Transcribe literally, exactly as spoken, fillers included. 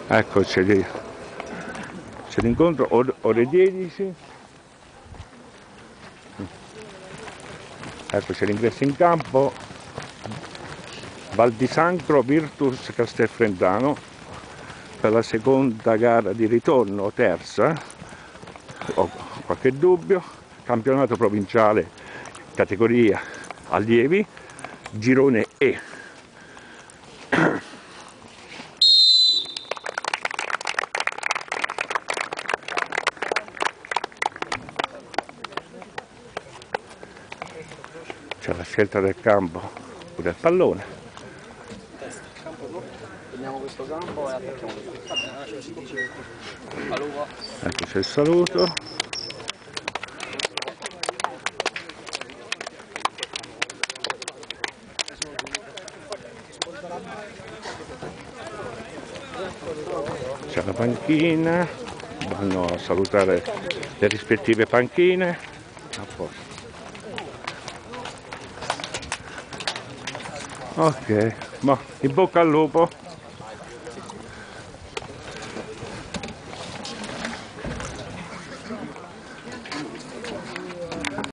Ecco, c'è l'incontro ore dieci. Ecco, c'è l'ingresso in campo. Val di Sancro Virtus Castelfrentano per la seconda gara di ritorno o terza, ho qualche dubbio. Campionato provinciale categoria allievi, girone E. C'è la scelta del campo o del pallone. Prendiamo questo campo e attacchiamo questo. Ecco c'è il saluto. C'è la panchina, vanno a salutare le rispettive panchine. A posto. Ok, ma in bocca al lupo.